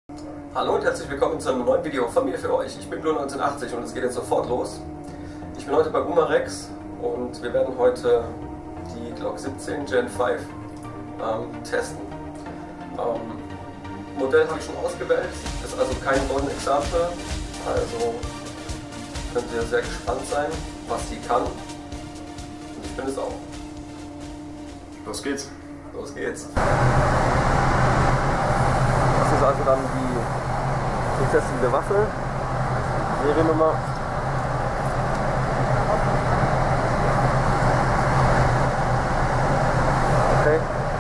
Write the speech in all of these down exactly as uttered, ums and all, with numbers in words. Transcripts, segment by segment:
Hallo und herzlich willkommen zu einem neuen Video von mir für euch. Ich bin Blue neunzehnhundertachtzig und es geht jetzt sofort los. Ich bin heute bei Umarex und wir werden heute die Glock siebzehn Gen fünf ähm, testen. Ähm, Modell habe ich schon ausgewählt, ist also kein Golden Example, also könnt ihr sehr gespannt sein, was sie kann. Und ich bin es auch. Los geht's. Los geht's. Das ist also dann die zu testende Waffe. Seriennummer. Okay.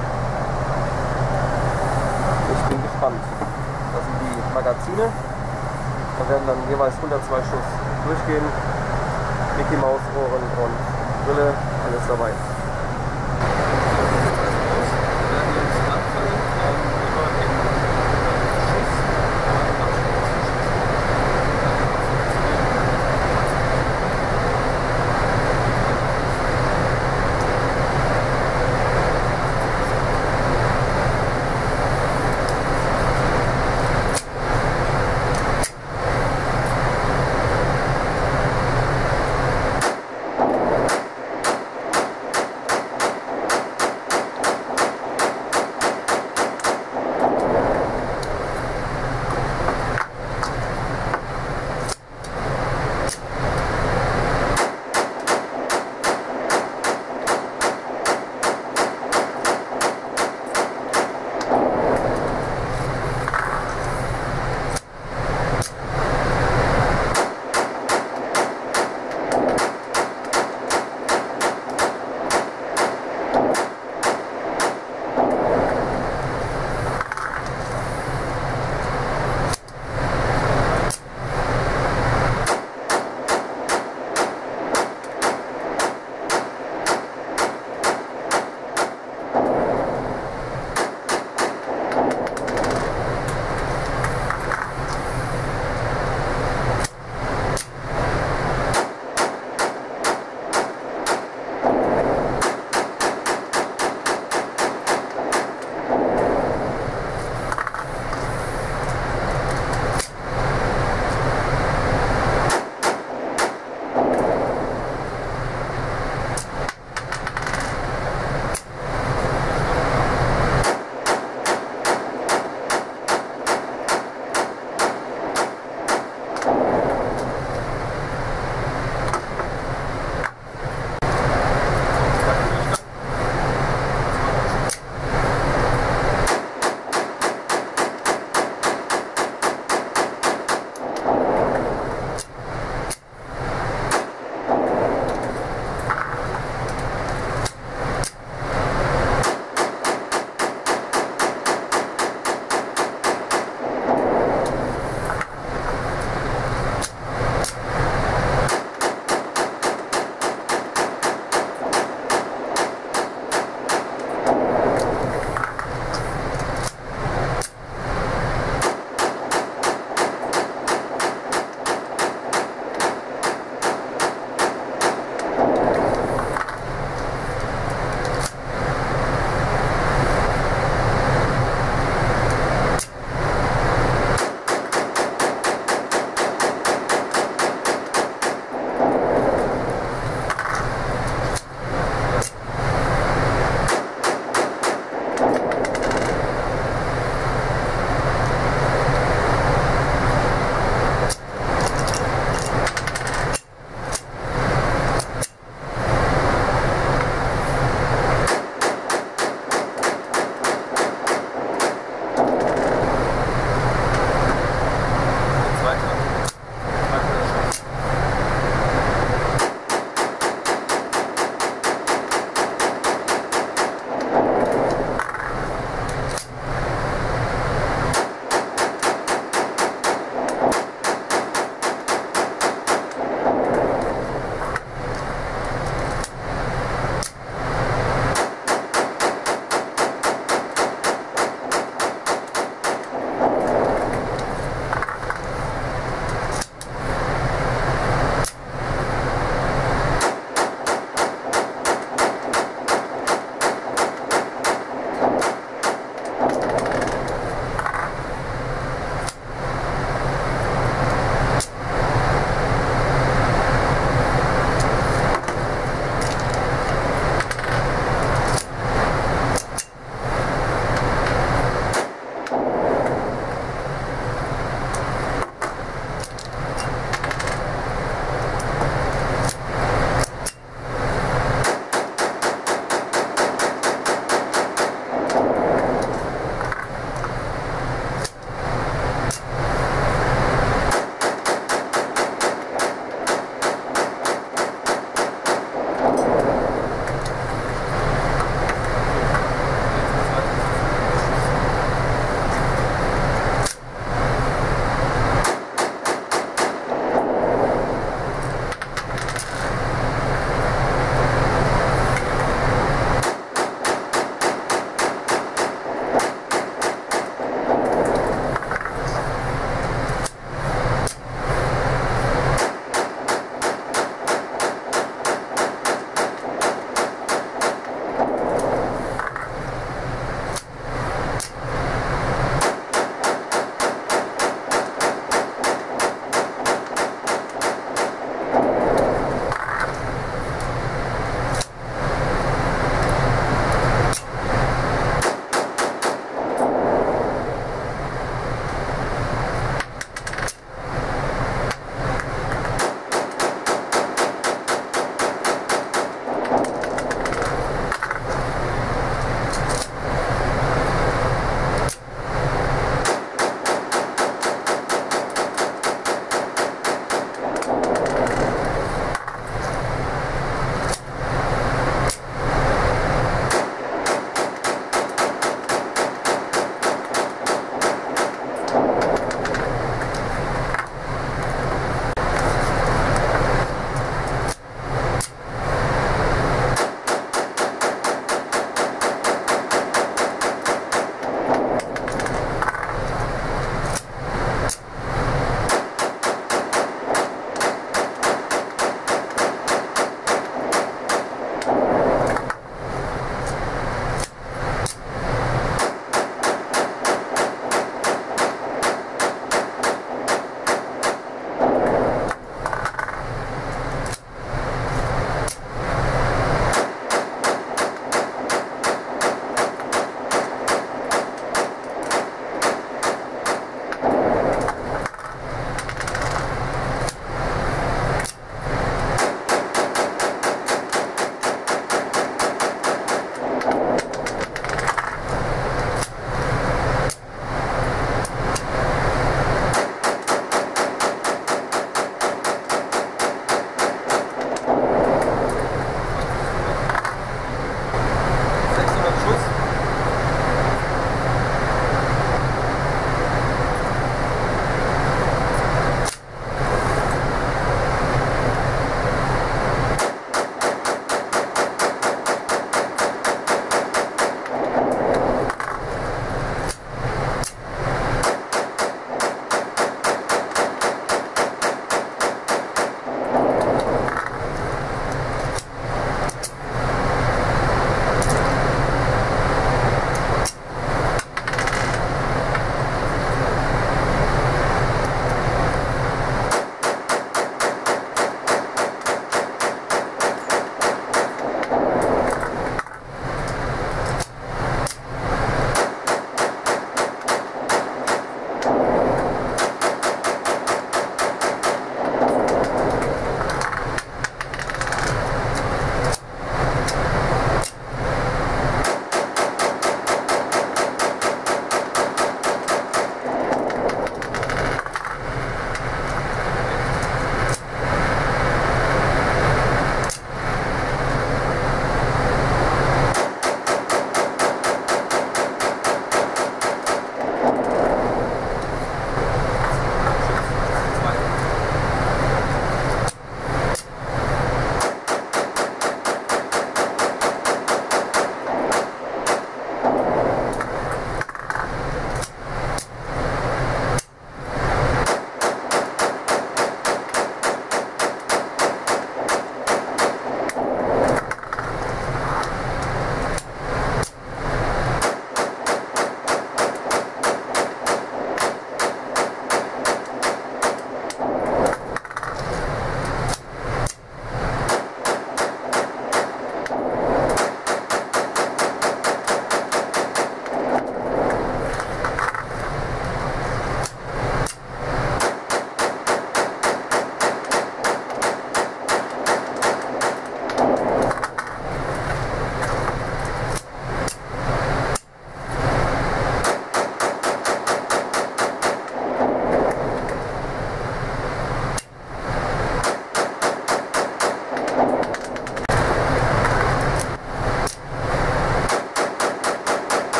Ich bin gespannt. Das sind die Magazine. Da werden dann jeweils hundertzwei Schuss durchgehen. Mickey Maus Ohren und Brille, alles dabei.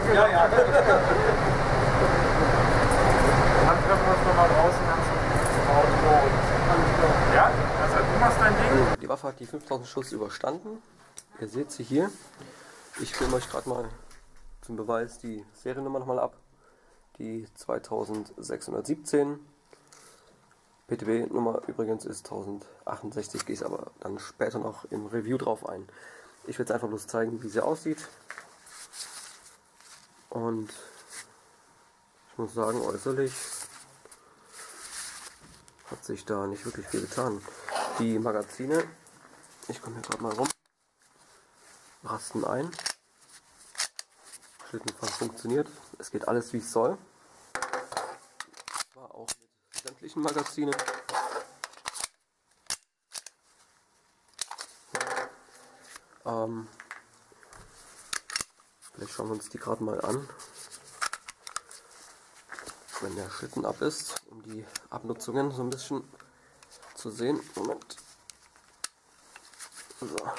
Ja, ja. Dann treffen wir uns nochmal draußen ganz im Auto. Und ja, also du machst dein Ding. Die Waffe hat die fünftausend Schuss überstanden. Ihr seht sie hier. Ich filme euch gerade mal zum Beweis die Seriennummer nochmal ab. Die zweitausendsechshundertsiebzehn. P T B-Nummer übrigens ist tausendachtundsechzig, gehe ich aber dann später noch im Review drauf ein. Ich will jetzt einfach bloß zeigen, wie sie aussieht. Und ich muss sagen, äußerlich hat sich da nicht wirklich viel getan. Die Magazine, ich komme hier gerade mal rum, rasten ein. Schlittenfach funktioniert. Es geht alles wie es soll. War auch mit sämtlichen Magazinen. Ähm, vielleicht schauen wir uns die gerade mal an, wenn der Schlitten ab ist, um die Abnutzungen so ein bisschen zu sehen. Moment. So. Das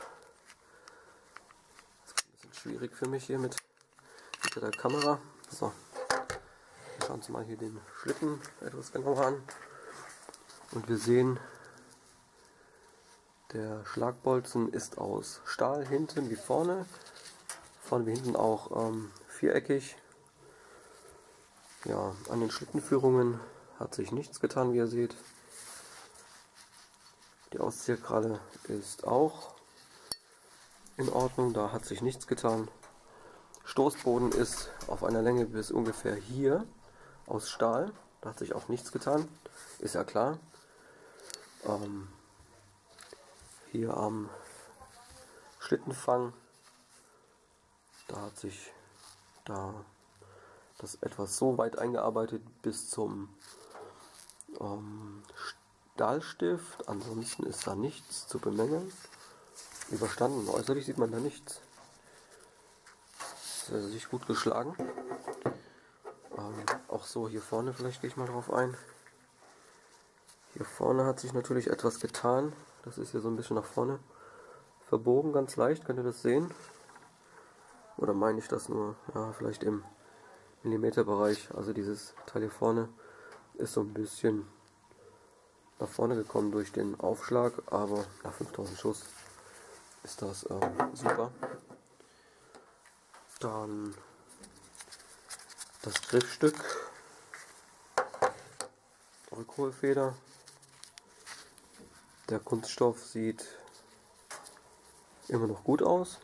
ist ein bisschen schwierig für mich hier mit hinter der Kamera. So. Wir schauen uns mal hier den Schlitten etwas genauer an. Und wir sehen, der Schlagbolzen ist aus Stahl, hinten wie vorne. Vorne wie hinten auch ähm, viereckig. Ja, an den Schlittenführungen hat sich nichts getan, wie ihr seht. Die Ausziehkralle ist auch in Ordnung, da hat sich nichts getan. Stoßboden ist auf einer Länge bis ungefähr hier aus Stahl, da hat sich auch nichts getan, ist ja klar. Ähm, hier am Schlittenfang, da hat sich da das etwas so weit eingearbeitet bis zum ähm, Stahlstift. Ansonsten ist da nichts zu bemängeln. Überstanden. Äußerlich sieht man da nichts. Ist also sich gut geschlagen. Ähm, auch so hier vorne, vielleicht gehe ich mal drauf ein. Hier vorne hat sich natürlich etwas getan. Das ist hier so ein bisschen nach vorne verbogen, ganz leicht. Könnt ihr das sehen? Oder meine ich das nur? Ja, vielleicht im Millimeterbereich. Also dieses Teil hier vorne ist so ein bisschen nach vorne gekommen durch den Aufschlag, aber nach fünftausend Schuss ist das äh, super. Dann das Griffstück, Rückholfeder. Der Kunststoff sieht immer noch gut aus.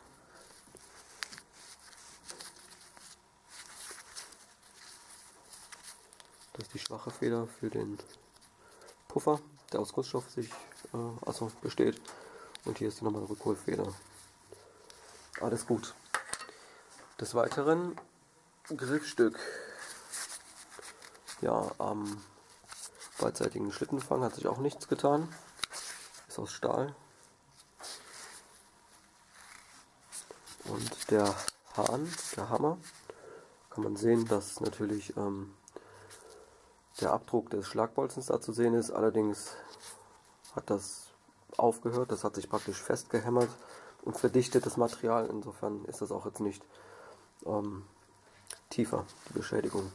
Das ist die schwache Feder für den Puffer, der aus Kunststoff sich äh, also besteht. Und hier ist die normale Rückholfeder. Alles gut. Des Weiteren Griffstück. Ja, am beidseitigen Schlittenfang hat sich auch nichts getan. Ist aus Stahl. Und der Hahn, der Hammer, kann man sehen, dass natürlich ähm, der Abdruck des Schlagbolzens da zu sehen ist. Allerdings hat das aufgehört, das hat sich praktisch festgehämmert und verdichtet das Material. Insofern ist das auch jetzt nicht ähm, tiefer, die Beschädigung.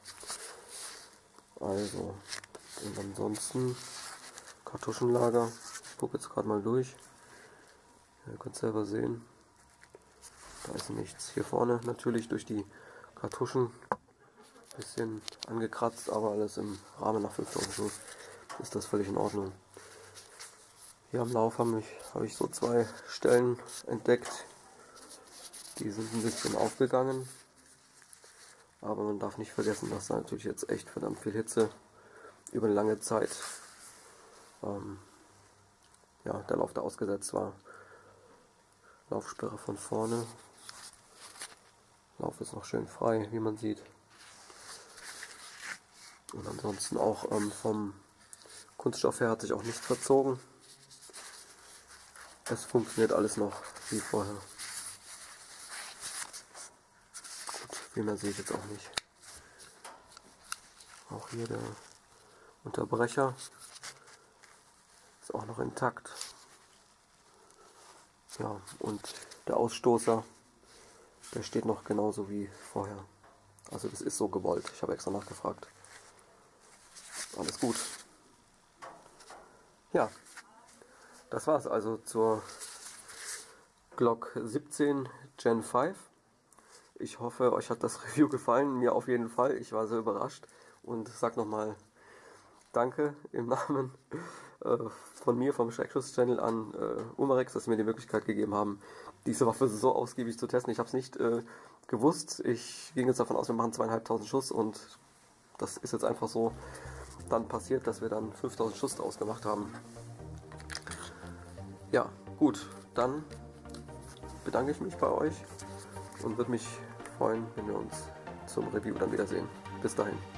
Also, und ansonsten Kartuschenlager. Ich gucke jetzt gerade mal durch. Ja, ihr könnt selber sehen. Da ist nichts. Hier vorne natürlich durch die Kartuschen ein bisschen angekratzt, aber alles im Rahmen nach fünftausend Schuss ist das völlig in Ordnung. Hier am Lauf habe ich, habe ich so zwei Stellen entdeckt. Die sind ein bisschen aufgegangen. Aber man darf nicht vergessen, dass da natürlich jetzt echt verdammt viel Hitze über eine lange Zeit ähm, ja, der Lauf da ausgesetzt war. Laufsperre von vorne. Lauf ist noch schön frei, wie man sieht. Und ansonsten auch ähm, vom Kunststoff her hat sich auch nichts verzogen. Es funktioniert alles noch wie vorher. Gut, viel mehr sehe ich jetzt auch nicht. Auch hier der Unterbrecher ist auch noch intakt. Ja, und der Ausstoßer, Der steht noch genauso wie vorher. Also das ist so gewollt. Ich habe extra nachgefragt. Alles gut. Ja, das war's also zur Glock siebzehn Gen fünf. Ich hoffe, euch hat das Review gefallen. Mir auf jeden Fall. Ich war sehr überrascht und sag nochmal Danke im Namen äh, von mir, vom Schreckschuss-Channel an äh, Umarex, dass sie mir die Möglichkeit gegeben haben, diese Waffe so ausgiebig zu testen. Ich habe es nicht äh, gewusst. Ich ging jetzt davon aus, wir machen zweieinhalbtausend Schuss und das ist jetzt einfach so dann passiert, dass wir dann fünftausend Schuss draus gemacht haben. Ja, gut, dann bedanke ich mich bei euch und würde mich freuen, wenn wir uns zum Review dann wiedersehen. Bis dahin.